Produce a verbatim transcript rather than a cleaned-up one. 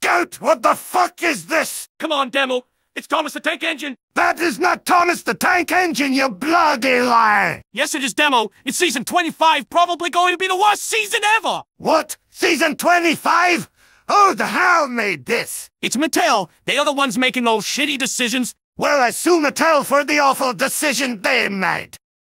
Shoot! What the fuck is this? Come on, Demo. It's Thomas the Tank Engine. That is not Thomas the Tank Engine, you bloody liar! Yes, it is, Demo. It's season twenty-five, probably going to be the worst season ever. What? Season twenty-five? Who the hell made this? It's Mattel. They are the ones making those shitty decisions. Well, I sue Mattel for the awful decision they made.